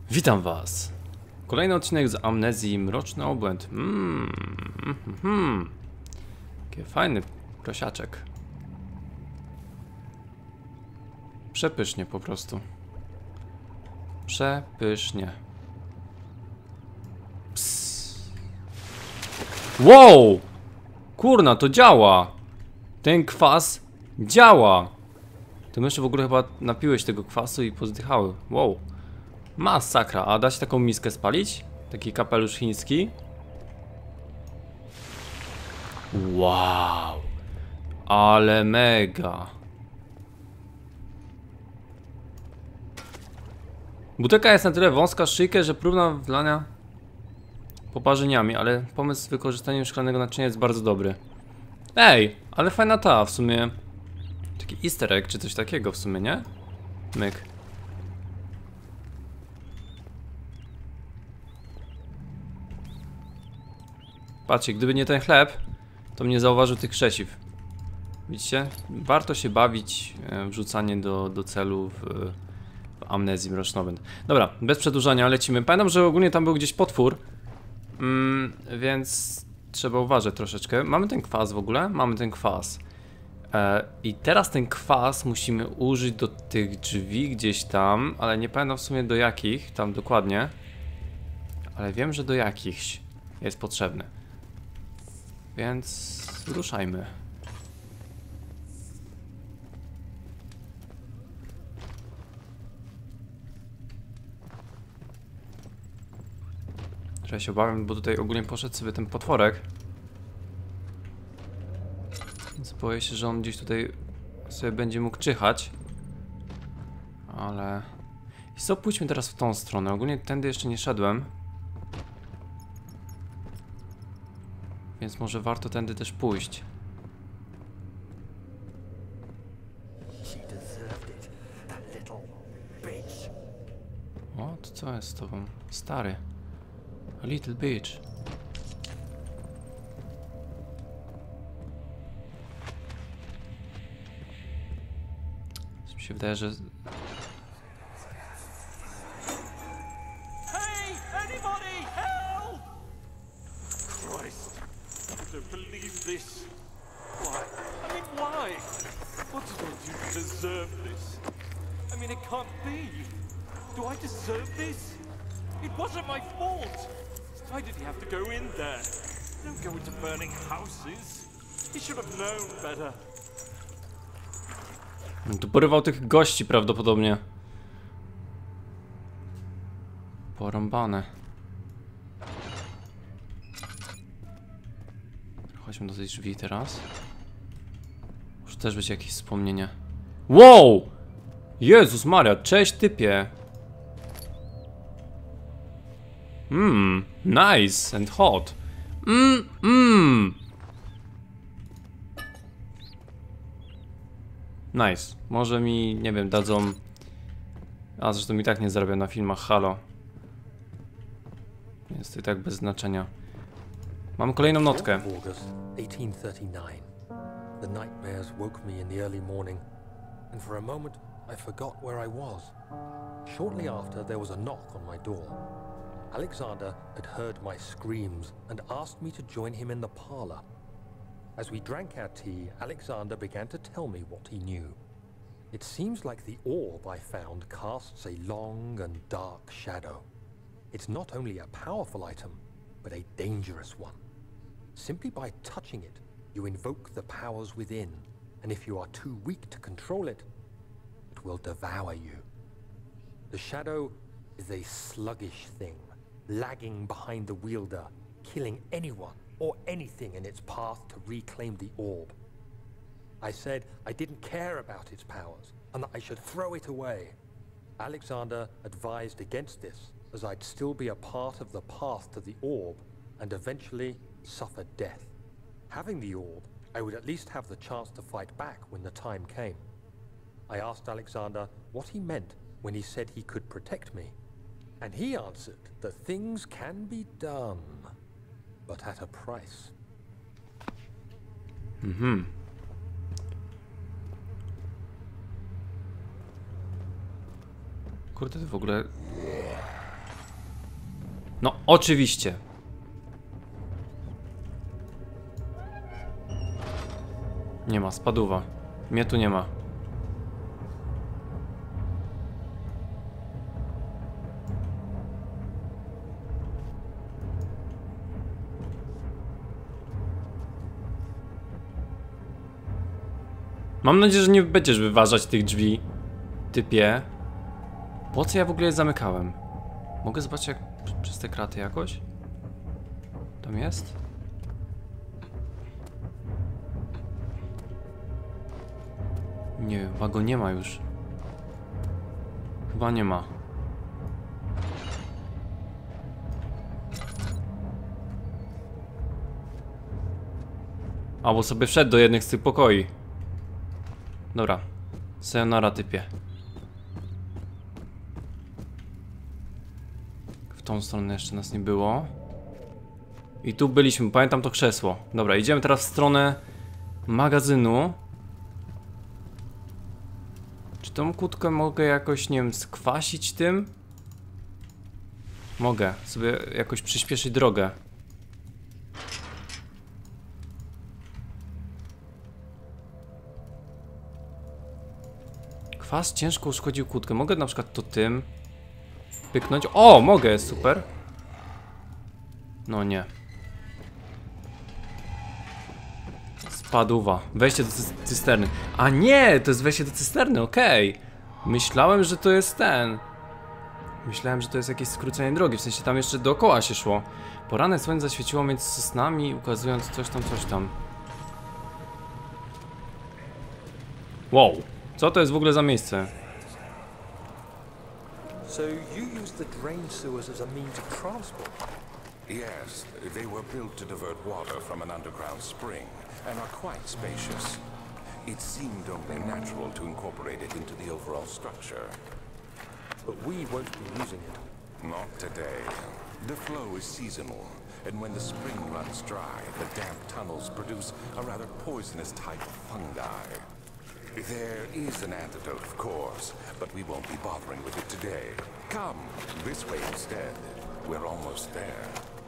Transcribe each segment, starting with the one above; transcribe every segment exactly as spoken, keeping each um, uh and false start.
Witam was. Kolejny odcinek z Amnezji, Mroczny Obłęd. Mmm, mm, mm. Jaki fajny prosiaczek. Przepysznie po prostu. Przepysznie. Psst. Wow! Kurna, to działa! Ten kwas działa! Te myszy w ogóle chyba napiłeś tego kwasu i pozdychały. Wow. Masakra, a da się taką miskę spalić? Taki kapelusz chiński? Wow. Ale mega. Butelka jest na tyle wąska, szyjkę, że próbna wlania poparzeniami, ale pomysł z wykorzystaniem szklanego naczynia jest bardzo dobry. Ej, ale fajna ta w sumie. Taki easter egg czy coś takiego w sumie, nie? Myk. Patrzcie, gdyby nie ten chleb, to mnie zauważył tych krzesiw. Widzicie? Warto się bawić w rzucanie do, do celu w, w Amnezji, Mroczny Obłęd. Dobra, bez przedłużania lecimy. Pamiętam, że ogólnie tam był gdzieś potwór, mm, więc trzeba uważać troszeczkę. Mamy ten kwas w ogóle? Mamy ten kwas. E, I teraz ten kwas musimy użyć do tych drzwi gdzieś tam, ale nie pamiętam w sumie do jakich, tam dokładnie. Ale wiem, że do jakichś jest potrzebny. Więc ruszajmy. Trochę się obawiam, bo tutaj ogólnie poszedł sobie ten potworek. Więc boję się, że on gdzieś tutaj sobie będzie mógł czyhać. Ale... I co, pójdźmy teraz w tą stronę. Ogólnie tędy jeszcze nie szedłem. Więc może warto tędy też pójść. O, to co jest z tobą? Stary. A little bitch. Mi się wydaje, że... This. Why? I mean, why? What did I do to deserve this? I mean, it can't be. Do I deserve this? It wasn't my fault. Why did he have to go in there? Don't go into burning houses. He should have known better. Tu porywał tych gości prawdopodobnie. Porąbane. Chodźmy do tej drzwi teraz. Może też być jakieś wspomnienie. Wow! Jezus Maria, cześć typie. Mmm, nice and hot. Mmm, mmm. Nice. Może mi, nie wiem, dadzą... A zresztą i tak nie zarabiam na filmach Halo. Jest to i tak bez znaczenia. Mam kolejną notkę. eighteen thirty-nine. The nightmares woke me in the early morning, and for a moment I forgot where I was. Shortly after, there was a knock on my door. Alexander had heard my screams and asked me to join him in the parlor. As we drank our tea, Alexander began to tell me what he knew. It seems like the orb I found casts a long and dark shadow. It's not only a powerful item, but a dangerous one. Simply by touching it, you invoke the powers within, and if you are too weak to control it, it will devour you. The shadow is a sluggish thing, lagging behind the wielder, killing anyone or anything in its path to reclaim the orb. I said I didn't care about its powers, and that I should throw it away. Alexander advised against this, as I'd still be a part of the path to the orb, and eventually suffer death. Having the orb, I would at least have the chance to fight back when the time came. I asked Alexander what he meant when he said he could protect me, and he answered that things can be done, but at a price. Mhm. Kurde, to w ogóle No, oczywiście. Nie ma, spaduwa. Mnie tu nie ma. Mam nadzieję, że nie będziesz wyważać tych drzwi, typie. Po co ja w ogóle je zamykałem? Mogę zobaczyć jak przez te kraty jakoś? Tam jest? Nie, chyba go nie ma już. Chyba nie ma. Albo sobie wszedł do jednych z tych pokoi. Dobra. Sayonara, typie. W tą stronę jeszcze nas nie było. I tu byliśmy, pamiętam to krzesło. Dobra, idziemy teraz w stronę magazynu. Czy tą kłódkę mogę jakoś, nie wiem, skwasić tym? Mogę sobie jakoś przyspieszyć drogę. Kwas ciężko uszkodził kłódkę. Mogę na przykład to tym pyknąć. O, mogę, super. No nie. Spaduwa. Wejście do cy cysterny. A nie, to jest wejście do cysterny, okej. Okay. Myślałem, że to jest ten. Myślałem, że to jest jakieś skrócenie drogi. W sensie tam jeszcze dookoła się szło. Poranne słońce zaświeciło między sosnami, ukazując coś tam, coś tam. Wow. Co to jest w ogóle za miejsce? So you use the drain sewers as a means of transport? Yes, they were built to divert water from an underground spring and are quite spacious. It seemed only natural to incorporate it into the overall structure. But we won't be using it. Not today. The flow is seasonal, and when the spring runs dry, the damp tunnels produce a rather poisonous type of fungi. There is an antidote, of course, but we won't be bothering with it today. Come, this way instead. We're almost there.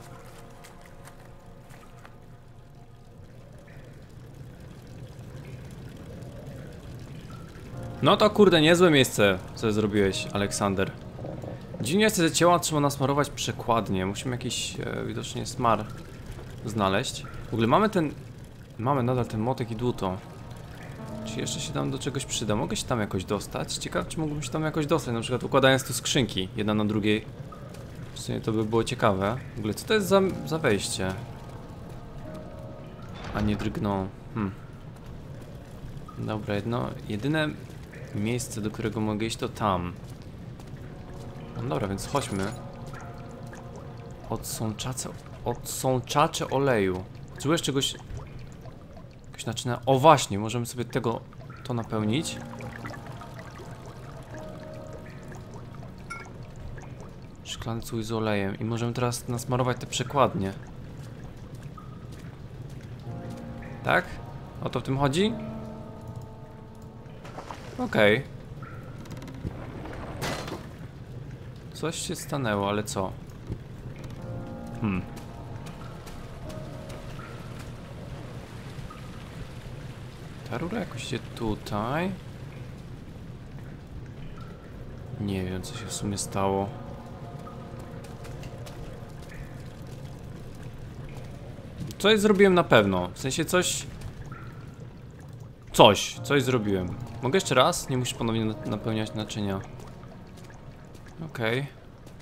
No to kurde, niezłe miejsce, co zrobiłeś, Aleksander. Dziwnie jest, że ciała trzeba nasmarować przekładnie. Musimy jakiś e, widocznie smar znaleźć. W ogóle mamy ten... Mamy nadal ten motek i dłuto. Czy jeszcze się tam do czegoś przyda? Mogę się tam jakoś dostać? Ciekawe, czy mógłbym się tam jakoś dostać, na przykład układając tu skrzynki, jedna na drugiej. W sumie to by było ciekawe. W ogóle, co to jest za, za wejście? A nie drgną. Hmm. Dobra, jedno, jedyne miejsce, do którego mogę iść, to tam. No dobra, więc chodźmy. Odsączacze, odsączacze oleju. Potrzebujesz czegoś... Jakoś naczyna... O właśnie, możemy sobie tego... to napełnić. Szklancuj z olejem. I możemy teraz nasmarować te przekładnie. Tak? O to w tym chodzi? Okej. Okay. Coś się stanęło, ale co? Hmm. Ta rura jakoś się tutaj... Nie wiem, co się w sumie stało. Coś zrobiłem na pewno. W sensie coś... Coś, coś zrobiłem. Mogę jeszcze raz? Nie musisz ponownie napełniać naczynia. Okej. Okay.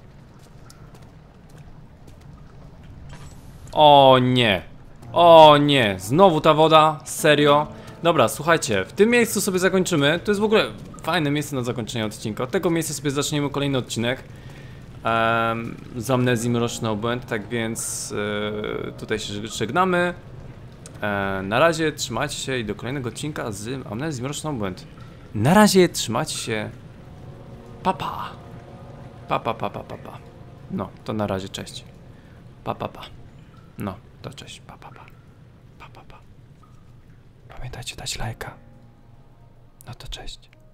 O nie. O nie. Znowu ta woda? Serio? Dobra, słuchajcie. W tym miejscu sobie zakończymy. To jest w ogóle fajne miejsce na zakończenie odcinka. Od tego miejsca sobie zaczniemy kolejny odcinek. Um, z Amnezji Mroczny Obłęd. Tak więc yy, tutaj się żegnamy. E, na razie trzymajcie się i do kolejnego odcinka z Amnezji Mroczny Obłęd. Na razie trzymajcie się. Papa. Papa, papa, papa. No, to na razie, cześć. Papa, pa. No, to cześć. Papa, pa. Papa, pa. Pamiętajcie dać lajka. No to cześć.